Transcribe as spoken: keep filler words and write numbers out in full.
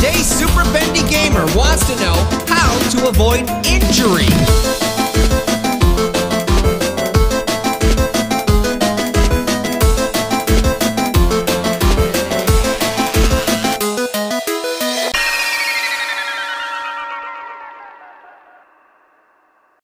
Today's Super Bendy Gamer wants to know how to avoid injury.